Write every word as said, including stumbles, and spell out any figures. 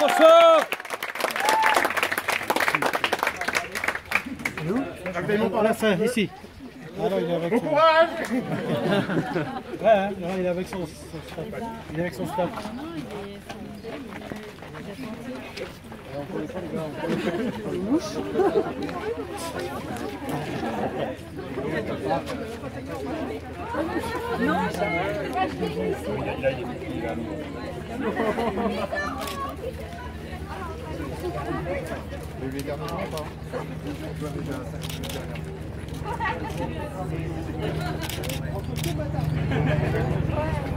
Bonsoir. Là, ça, ici. Ah non, il est avec son... courage. Ouais, hein, non, il est avec son, son staff. Il est avec son staff. Non,